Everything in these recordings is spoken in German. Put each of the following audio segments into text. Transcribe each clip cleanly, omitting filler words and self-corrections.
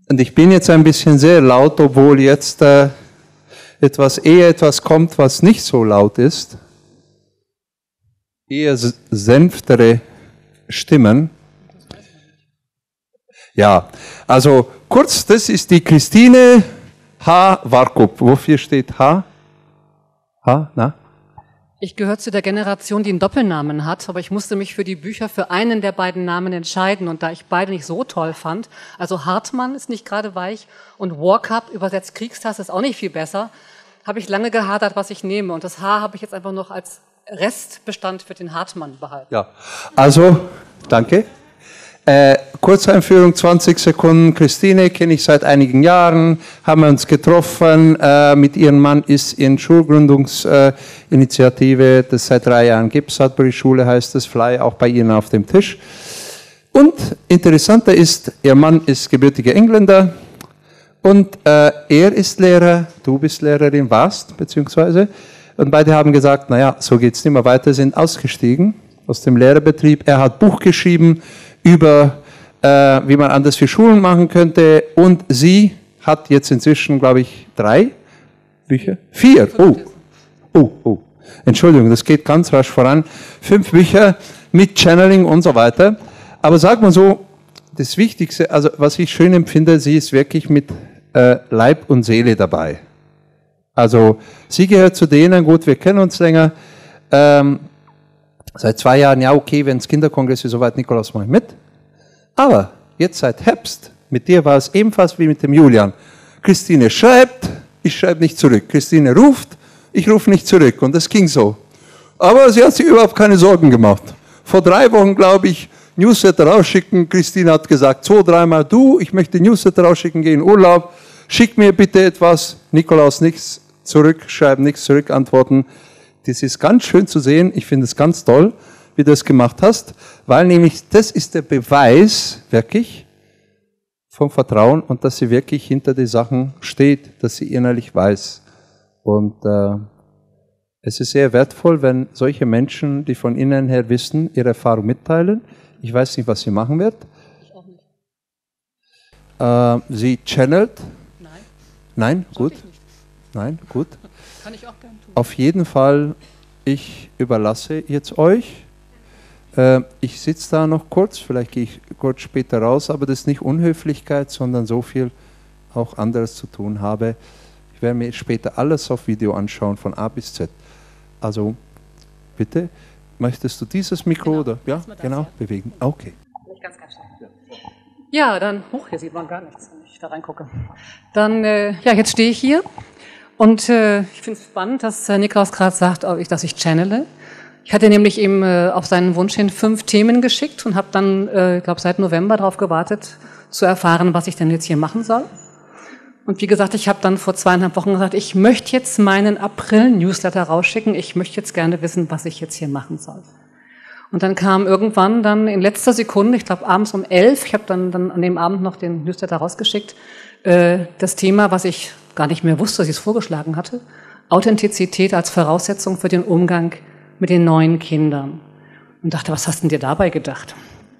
Und ich bin jetzt ein bisschen sehr laut, obwohl jetzt etwas kommt, was nicht so laut ist. Eher sanftere Stimmen. Ja, also kurz, das ist die Christine H. Warkup. Wofür steht H? H, na? Ich gehöre zu der Generation, die einen Doppelnamen hat, aber ich musste mich für die Bücher für einen der beiden Namen entscheiden. Und da ich beide nicht so toll fand, also Hartmann ist nicht gerade weich und Warkup, übersetzt Kriegstasse, ist auch nicht viel besser, habe ich lange gehadert, was ich nehme. Und das H habe ich jetzt einfach noch als Restbestand für den Hartmann behalten. Ja, also, danke. Kurzeinführung, 20 Sekunden. Christine kenne ich seit einigen Jahren, haben wir uns getroffen. Mit ihrem Mann ist in Schulgründungsinitiative, das es seit 3 Jahren gibt. Sudbury Schule heißt es, Fly auch bei Ihnen auf dem Tisch. Und interessanter ist, ihr Mann ist gebürtiger Engländer und er ist Lehrer, du bist Lehrerin, warst, beziehungsweise. Und beide haben gesagt, naja, so geht's nicht mehr weiter, sind ausgestiegen aus dem Lehrerbetrieb. Er hat Buch geschrieben über, wie man anders für Schulen machen könnte. Und sie hat jetzt inzwischen, glaube ich, 3 Bücher? 4. Oh. Entschuldigung, das geht ganz rasch voran. 5 Bücher mit Channeling und so weiter. Aber sag mal so, das Wichtigste, also was ich schön empfinde, sie ist wirklich mit Leib und Seele dabei. Also sie gehört zu denen, gut, wir kennen uns länger, seit 2 Jahren, ja okay, wenn es Kinderkongress ist, soweit, Nikolaus, mache ich mit. Aber jetzt seit Herbst, mit dir war es ebenfalls wie mit dem Julian. Christine schreibt, ich schreibe nicht zurück. Christine ruft, ich rufe nicht zurück. Und das ging so. Aber sie hat sich überhaupt keine Sorgen gemacht. Vor 3 Wochen, glaube ich, Newsletter rausschicken. Christine hat gesagt, 2, 3 Mal, du, ich möchte Newsletter rausschicken, gehe in Urlaub. Schick mir bitte etwas. Nikolaus nichts zurückschreiben, nichts zurückantworten. Das ist ganz schön zu sehen. Ich finde es ganz toll, wie du das gemacht hast, weil nämlich das ist der Beweis wirklich vom Vertrauen und dass sie wirklich hinter den Sachen steht, dass sie innerlich weiß. Und es ist sehr wertvoll, wenn solche Menschen, die von innen her wissen, ihre Erfahrung mitteilen. Ich weiß nicht, was sie machen wird. Ich auch nicht. Sie channelt? Nein. Nein? Gut. Ich nicht. Nein? Gut. Kann ich auch gerne tun. Auf jeden Fall, ich überlasse jetzt euch. Ich sitze da noch kurz, vielleicht gehe ich kurz später raus, aber das ist nicht Unhöflichkeit, sondern so viel auch anderes zu tun habe. Ich werde mir später alles auf Video anschauen, von A bis Z. Also, bitte, möchtest du dieses Mikro genau. oder? Ja, genau, ja. Bewegen. Okay. Ganz schnell. Ja, dann, hier sieht man gar nichts, wenn ich da reingucke. Dann, ja, jetzt stehe ich hier und ich finde es spannend, dass Nikolaus gerade sagt, dass ich channele. Ich hatte nämlich ihm auf seinen Wunsch hin 5 Themen geschickt und habe dann, ich glaube, seit November darauf gewartet, zu erfahren, was ich denn jetzt hier machen soll. Und wie gesagt, ich habe dann vor 2,5 Wochen gesagt, ich möchte jetzt meinen April-Newsletter rausschicken. Ich möchte jetzt gerne wissen, was ich jetzt hier machen soll. Und dann kam irgendwann dann in letzter Sekunde, ich glaube abends um 11, ich habe dann an dem Abend noch den Newsletter rausgeschickt, das Thema, was ich gar nicht mehr wusste, dass ich es vorgeschlagen hatte, Authentizität als Voraussetzung für den Umgang mit den neuen Kindern. Und dachte, was hast denn dir dabei gedacht?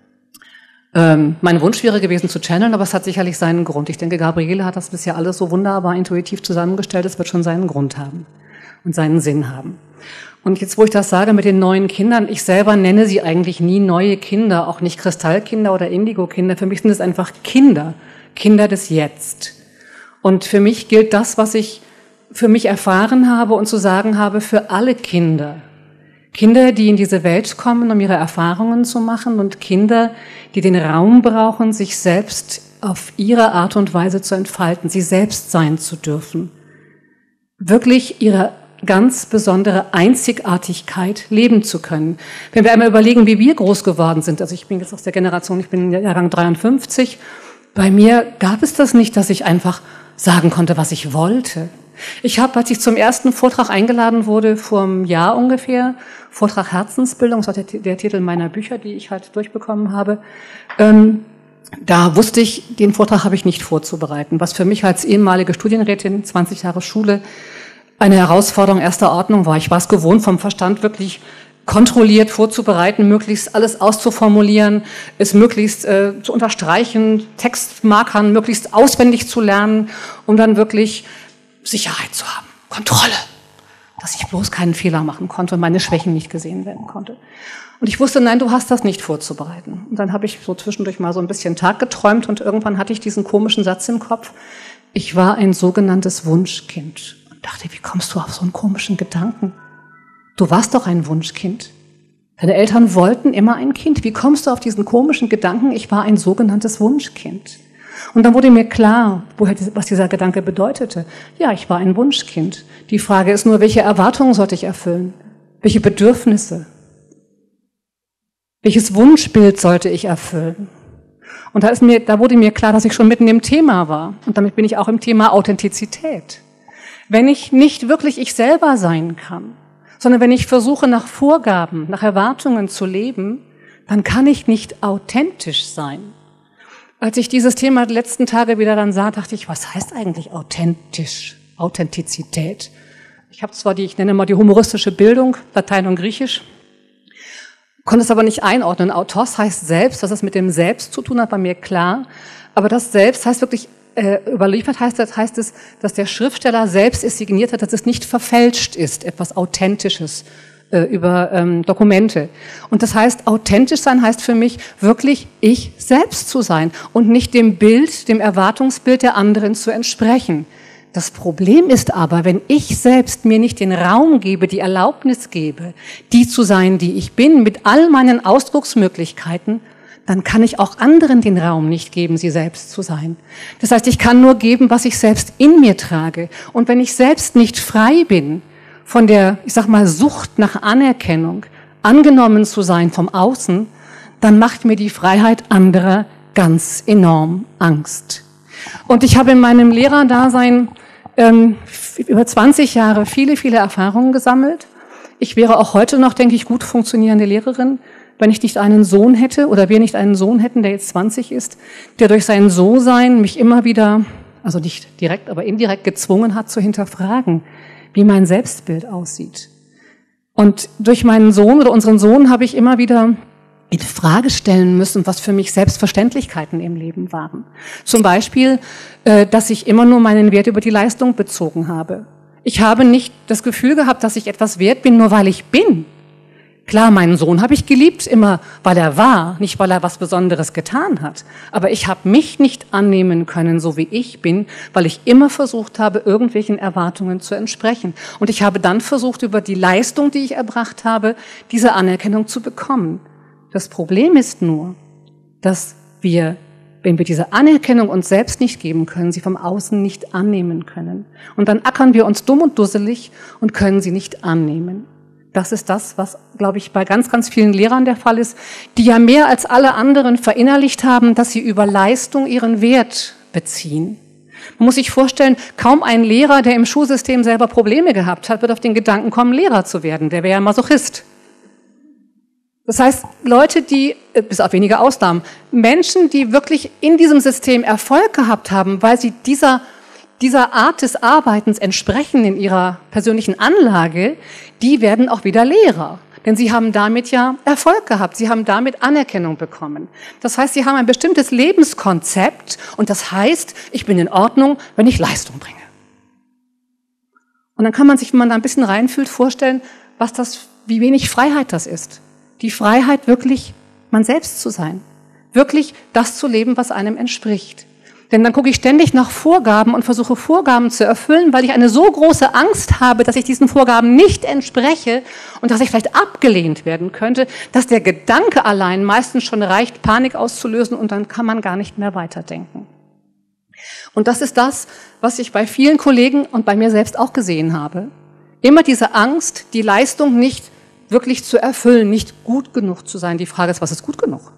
Mein Wunsch wäre gewesen zu channeln, aber es hat sicherlich seinen Grund. Ich denke, Gabriele hat das bisher alles so wunderbar intuitiv zusammengestellt, es wird schon seinen Grund haben und seinen Sinn haben. Und jetzt, wo ich das sage mit den neuen Kindern, ich selber nenne sie eigentlich nie neue Kinder, auch nicht Kristallkinder oder Indigo-Kinder. Für mich sind es einfach Kinder, Kinder des Jetzt. Und für mich gilt das, was ich für mich erfahren habe und zu sagen habe, für alle Kinder. Kinder, die in diese Welt kommen, um ihre Erfahrungen zu machen und Kinder, die den Raum brauchen, sich selbst auf ihre Art und Weise zu entfalten, sie selbst sein zu dürfen. Wirklich ihre ganz besondere Einzigartigkeit leben zu können. Wenn wir einmal überlegen, wie wir groß geworden sind, also ich bin jetzt aus der Generation, ich bin Jahrgang 53, bei mir gab es das nicht, dass ich einfach sagen konnte, was ich wollte. Ich habe, als ich zum ersten Vortrag eingeladen wurde, vor einem Jahr ungefähr, Vortrag Herzensbildung, das war der Titel meiner Bücher, die ich halt durchbekommen habe, da wusste ich, den Vortrag habe ich nicht vorzubereiten, was für mich als ehemalige Studienrätin, 20 Jahre Schule, eine Herausforderung erster Ordnung war. Ich war es gewohnt, vom Verstand wirklich kontrolliert vorzubereiten, möglichst alles auszuformulieren, es möglichst zu unterstreichen, Textmarkern möglichst auswendig zu lernen, um dann wirklich Sicherheit zu haben, Kontrolle, dass ich bloß keinen Fehler machen konnte und meine Schwächen nicht gesehen werden konnte. Und ich wusste, nein, du hast das nicht vorzubereiten. Und dann habe ich so zwischendurch mal so ein bisschen Tag geträumt und irgendwann hatte ich diesen komischen Satz im Kopf. Ich war ein sogenanntes Wunschkind. Und dachte, wie kommst du auf so einen komischen Gedanken? Du warst doch ein Wunschkind. Deine Eltern wollten immer ein Kind. Wie kommst du auf diesen komischen Gedanken? Ich war ein sogenanntes Wunschkind. Und dann wurde mir klar, was dieser Gedanke bedeutete. Ja, ich war ein Wunschkind. Die Frage ist nur, welche Erwartungen sollte ich erfüllen? Welche Bedürfnisse? Welches Wunschbild sollte ich erfüllen? Und da wurde mir klar, dass ich schon mitten im Thema war. Und damit bin ich auch im Thema Authentizität. Wenn ich nicht wirklich ich selber sein kann, sondern wenn ich versuche, nach Vorgaben, nach Erwartungen zu leben, dann kann ich nicht authentisch sein. Als ich dieses Thema die letzten Tage wieder dann sah, dachte ich, was heißt eigentlich authentisch, Authentizität? Ich habe zwar ich nenne mal die humoristische Bildung, Latein und Griechisch, konnte es aber nicht einordnen. Autos heißt selbst, was das mit dem Selbst zu tun hat, war mir klar. Aber das Selbst heißt wirklich, überliefert heißt es, dass der Schriftsteller selbst es signiert hat, dass es nicht verfälscht ist, etwas Authentisches über Dokumente. Und das heißt, authentisch sein heißt für mich wirklich ich selbst zu sein und nicht dem Bild, dem Erwartungsbild der anderen zu entsprechen. Das Problem ist aber, wenn ich selbst mir nicht den Raum gebe, die Erlaubnis gebe, die zu sein, die ich bin, mit all meinen Ausdrucksmöglichkeiten, dann kann ich auch anderen den Raum nicht geben, sie selbst zu sein. Das heißt, ich kann nur geben, was ich selbst in mir trage. Und wenn ich selbst nicht frei bin von der, ich sag mal, Sucht nach Anerkennung, angenommen zu sein vom Außen, dann macht mir die Freiheit anderer ganz enorm Angst. Und ich habe in meinem Lehrerdasein über 20 Jahre viele Erfahrungen gesammelt. Ich wäre auch heute noch, denke ich, gut funktionierende Lehrerin, wenn ich nicht einen Sohn hätte oder wir nicht einen Sohn hätten, der jetzt 20 ist, der durch sein So-Sein mich immer wieder, also nicht direkt, aber indirekt gezwungen hat, zu hinterfragen, wie mein Selbstbild aussieht. Und durch meinen Sohn oder unseren Sohn habe ich immer wieder in Frage stellen müssen, was für mich Selbstverständlichkeiten im Leben waren. Zum Beispiel, dass ich immer nur meinen Wert über die Leistung bezogen habe. Ich habe nicht das Gefühl gehabt, dass ich etwas wert bin, nur weil ich bin. Klar, meinen Sohn habe ich geliebt, immer weil er war, nicht weil er was Besonderes getan hat. Aber ich habe mich nicht annehmen können, so wie ich bin, weil ich immer versucht habe, irgendwelchen Erwartungen zu entsprechen. Und ich habe dann versucht, über die Leistung, die ich erbracht habe, diese Anerkennung zu bekommen. Das Problem ist nur, dass wir, wenn wir diese Anerkennung uns selbst nicht geben können, sie vom Außen nicht annehmen können. Und dann ackern wir uns dumm und dusselig und können sie nicht annehmen. Das ist das, was, glaube ich, bei ganz vielen Lehrern der Fall ist, die ja mehr als alle anderen verinnerlicht haben, dass sie über Leistung ihren Wert beziehen. Man muss sich vorstellen, kaum ein Lehrer, der im Schulsystem selber Probleme gehabt hat, wird auf den Gedanken kommen, Lehrer zu werden. Der wäre ja Masochist. Das heißt, Leute, die, bis auf wenige Ausnahmen, Menschen, die wirklich in diesem System Erfolg gehabt haben, weil sie dieser Art des Arbeitens entsprechen in ihrer persönlichen Anlage, die werden auch wieder Lehrer. Denn sie haben damit ja Erfolg gehabt, sie haben damit Anerkennung bekommen. Das heißt, sie haben ein bestimmtes Lebenskonzept und das heißt, ich bin in Ordnung, wenn ich Leistung bringe. Und dann kann man sich, wenn man da ein bisschen reinfühlt, vorstellen, wie wenig Freiheit das ist. Die Freiheit, wirklich man selbst zu sein. Wirklich das zu leben, was einem entspricht. Denn dann gucke ich ständig nach Vorgaben und versuche Vorgaben zu erfüllen, weil ich eine so große Angst habe, dass ich diesen Vorgaben nicht entspreche und dass ich vielleicht abgelehnt werden könnte, dass der Gedanke allein meistens schon reicht, Panik auszulösen und dann kann man gar nicht mehr weiterdenken. Und das ist das, was ich bei vielen Kollegen und bei mir selbst auch gesehen habe. Immer diese Angst, die Leistung nicht wirklich zu erfüllen, nicht gut genug zu sein. Die Frage ist, was ist gut genug?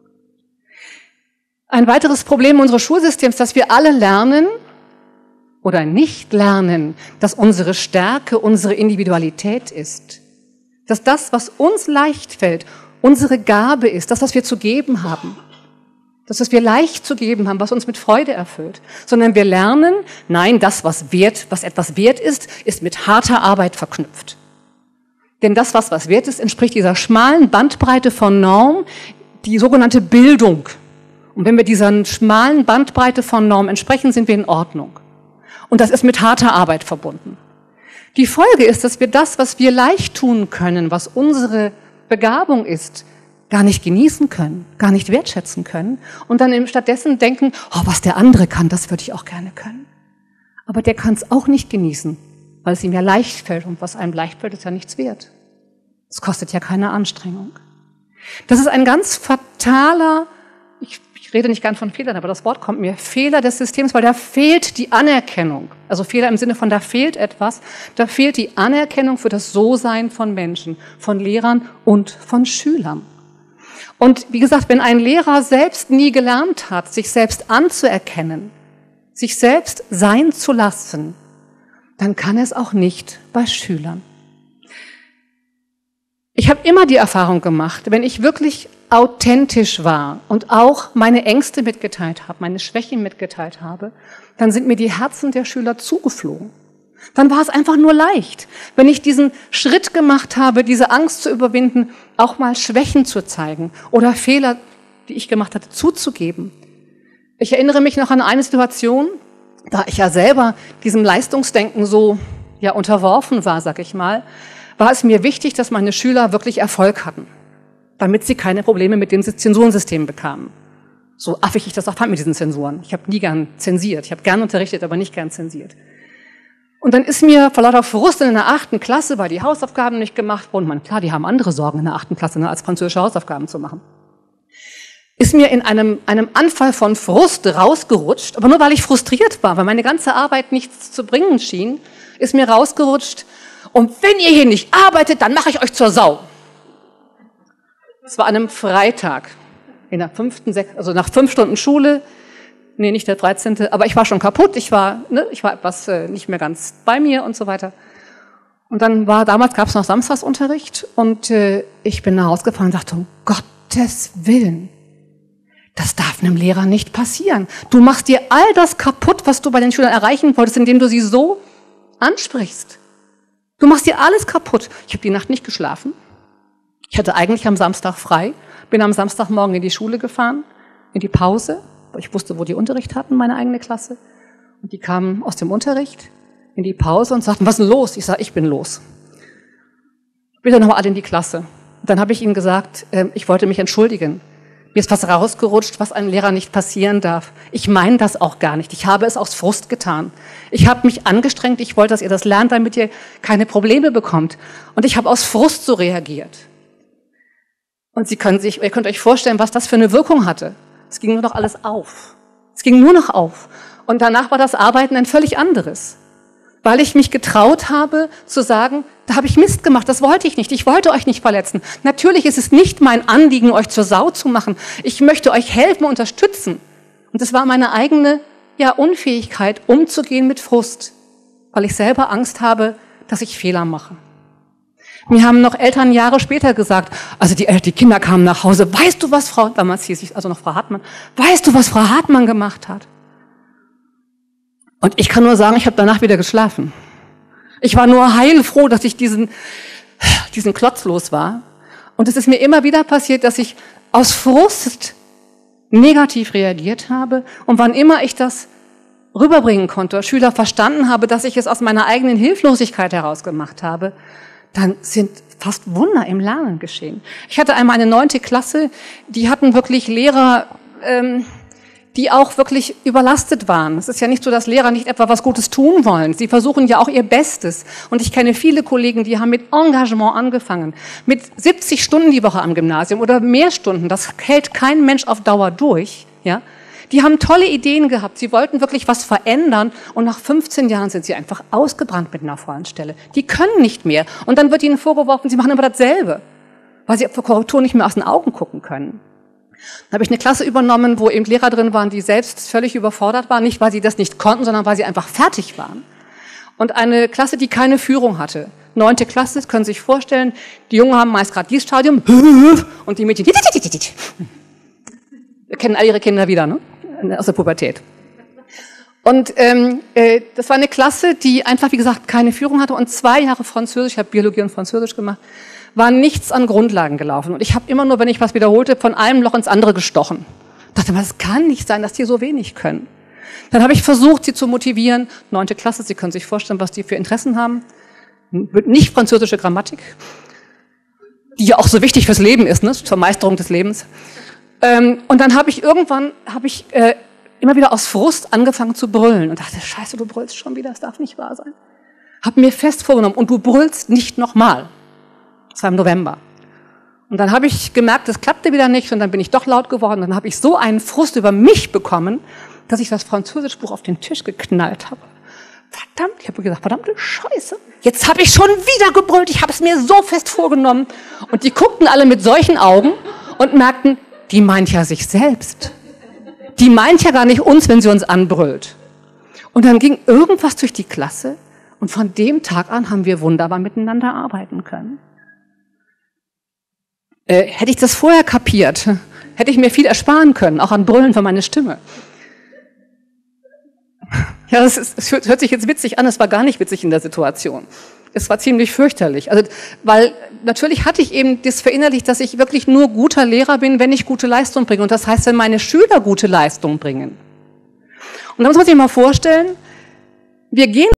Ein weiteres Problem unseres Schulsystems, dass wir alle lernen oder nicht lernen, dass unsere Stärke unsere Individualität ist. Dass das, was uns leicht fällt, unsere Gabe ist, das, was wir zu geben haben. Das, was wir leicht zu geben haben, was uns mit Freude erfüllt. Sondern wir lernen, nein, das, was etwas wert ist, ist mit harter Arbeit verknüpft. Denn das, was wert ist, entspricht dieser schmalen Bandbreite von Norm, die sogenannte Bildung. Und wenn wir dieser schmalen Bandbreite von Norm entsprechen, sind wir in Ordnung. Und das ist mit harter Arbeit verbunden. Die Folge ist, dass wir das, was wir leicht tun können, was unsere Begabung ist, gar nicht genießen können, gar nicht wertschätzen können und dann stattdessen denken, oh, was der andere kann, das würde ich auch gerne können. Aber der kann es auch nicht genießen, weil es ihm ja leicht fällt und was einem leicht fällt, ist ja nichts wert. Es kostet ja keine Anstrengung. Das ist ein ganz fataler, ich rede nicht gern von Fehlern, aber das Wort kommt mir, Fehler des Systems, weil da fehlt die Anerkennung. Also Fehler im Sinne von, da fehlt etwas, da fehlt die Anerkennung für das So-Sein von Menschen, von Lehrern und von Schülern. Und wie gesagt, wenn ein Lehrer selbst nie gelernt hat, sich selbst anzuerkennen, sich selbst sein zu lassen, dann kann er es auch nicht bei Schülern. Ich habe immer die Erfahrung gemacht, wenn ich wirklich authentisch war und auch meine Ängste mitgeteilt habe, meine Schwächen mitgeteilt habe, dann sind mir die Herzen der Schüler zugeflogen. Dann war es einfach nur leicht. Wenn ich diesen Schritt gemacht habe, diese Angst zu überwinden, auch mal Schwächen zu zeigen oder Fehler, die ich gemacht hatte, zuzugeben. Ich erinnere mich noch an eine Situation, da ich ja selber diesem Leistungsdenken so unterworfen war, sag ich mal, war es mir wichtig, dass meine Schüler wirklich Erfolg hatten, damit sie keine Probleme mit dem Zensurensystem bekamen. So affig ich das auch fand mit diesen Zensuren. Ich habe nie gern zensiert. Ich habe gern unterrichtet, aber nicht gern zensiert. Und dann ist mir vor lauter Frust in der 8. Klasse, weil die Hausaufgaben nicht gemacht wurden, klar, die haben andere Sorgen in der 8. Klasse, als französische Hausaufgaben zu machen, ist mir in einem Anfall von Frust rausgerutscht, aber nur weil ich frustriert war, weil meine ganze Arbeit nichts zu bringen schien, ist mir rausgerutscht, und wenn ihr hier nicht arbeitet, dann mache ich euch zur Sau. Das war an einem Freitag, in der 5., 6., also nach 5 Stunden Schule, nee, nicht der 13., aber ich war schon kaputt, ich war etwas nicht mehr ganz bei mir und so weiter. Und dann damals gab es noch Samstagsunterricht und ich bin nach Hause gefahren und dachte, um Gottes Willen, das darf einem Lehrer nicht passieren. Du machst dir all das kaputt, was du bei den Schülern erreichen wolltest, indem du sie so ansprichst. Du machst dir alles kaputt. Ich habe die Nacht nicht geschlafen. Ich hatte eigentlich am Samstag frei, bin am Samstagmorgen in die Schule gefahren, in die Pause. Ich wusste, wo die Unterricht hatten, meine eigene Klasse. Und die kamen aus dem Unterricht in die Pause und sagten, was ist denn los? Ich sage, ich bin los. Bitte nochmal alle in die Klasse. Und dann habe ich ihnen gesagt, ich wollte mich entschuldigen. Mir ist was rausgerutscht, was einem Lehrer nicht passieren darf. Ich meine das auch gar nicht. Ich habe es aus Frust getan. Ich habe mich angestrengt. Ich wollte, dass ihr das lernt, damit ihr keine Probleme bekommt. Und ich habe aus Frust so reagiert. Und ihr könnt euch vorstellen, was das für eine Wirkung hatte. Es ging nur noch alles auf. Es ging nur noch auf. Und danach war das Arbeiten ein völlig anderes. Weil ich mich getraut habe zu sagen, da habe ich Mist gemacht, das wollte ich nicht, ich wollte euch nicht verletzen. Natürlich ist es nicht mein Anliegen, euch zur Sau zu machen. Ich möchte euch helfen, unterstützen. Und es war meine eigene Unfähigkeit, umzugehen mit Frust, weil ich selber Angst habe, dass ich Fehler mache. Mir haben noch Eltern Jahre später gesagt, also die Kinder kamen nach Hause, weißt du, was damals hieß ich, also noch Frau Hartmann, weißt du, was Frau Hartmann gemacht hat? Und ich kann nur sagen, ich habe danach wieder geschlafen. Ich war nur heilfroh, dass ich diesen Klotz los war. Und es ist mir immer wieder passiert, dass ich aus Frust negativ reagiert habe. Und wann immer ich das rüberbringen konnte, Schüler verstanden habe, dass ich es aus meiner eigenen Hilflosigkeit heraus gemacht habe, dann sind fast Wunder im Lernen geschehen. Ich hatte einmal eine 9. Klasse, die hatten wirklich Lehrer, die auch wirklich überlastet waren. Es ist ja nicht so, dass Lehrer nicht etwa was Gutes tun wollen. Sie versuchen ja auch ihr Bestes. Und ich kenne viele Kollegen, die haben mit Engagement angefangen. Mit 70 Stunden die Woche am Gymnasium oder mehr Stunden. Das hält kein Mensch auf Dauer durch. Ja? Die haben tolle Ideen gehabt. Sie wollten wirklich was verändern. Und nach 15 Jahren sind sie einfach ausgebrannt mit einer vollen Stelle. Die können nicht mehr. Und dann wird ihnen vorgeworfen, sie machen immer dasselbe. Weil sie für Korrektur nicht mehr aus den Augen gucken können. Dann habe ich eine Klasse übernommen, wo eben Lehrer drin waren, die selbst völlig überfordert waren. Nicht, weil sie das nicht konnten, sondern weil sie einfach fertig waren. Und eine Klasse, die keine Führung hatte. 9. Klasse, können Sie sich vorstellen, die Jungen haben meist gerade dieses Stadium und die Mädchen. Wir kennen all ihre Kinder wieder, ne? Aus der Pubertät. Und das war eine Klasse, die einfach, wie gesagt, keine Führung hatte und 2 Jahre Französisch, ich habe Biologie und Französisch gemacht, war nichts an Grundlagen gelaufen. Und ich habe immer nur, wenn ich was wiederholte, von einem Loch ins andere gestochen. Ich dachte, es kann nicht sein, dass die so wenig können. Dann habe ich versucht, sie zu motivieren. 9. Klasse, Sie können sich vorstellen, was die für Interessen haben. Nicht französische Grammatik, die ja auch so wichtig fürs Leben ist, ne? Zur Meisterung des Lebens. Und dann habe ich irgendwann immer wieder aus Frust angefangen zu brüllen und dachte, scheiße, du brüllst schon wieder, das darf nicht wahr sein. Hab mir fest vorgenommen, und du brüllst nicht nochmal. Das war im November. Und dann habe ich gemerkt, das klappte wieder nicht und dann bin ich doch laut geworden. Dann habe ich so einen Frust über mich bekommen, dass ich das Französischbuch auf den Tisch geknallt habe. Verdammt, ich habe gesagt, verdammte Scheiße. Jetzt habe ich schon wieder gebrüllt, ich habe es mir so fest vorgenommen. Und die guckten alle mit solchen Augen und merkten, die meint ja sich selbst. Die meint ja gar nicht uns, wenn sie uns anbrüllt. Und dann ging irgendwas durch die Klasse und von dem Tag an haben wir wunderbar miteinander arbeiten können. Hätte ich das vorher kapiert, hätte ich mir viel ersparen können, auch an Brüllen für meine Stimme. Ja, es hört sich jetzt witzig an, es war gar nicht witzig in der Situation. Es war ziemlich fürchterlich. Also, weil natürlich hatte ich eben das verinnerlicht, dass ich wirklich nur guter Lehrer bin, wenn ich gute Leistung bringe. Und das heißt, wenn meine Schüler gute Leistung bringen. Und da muss man sich mal vorstellen, wir gehen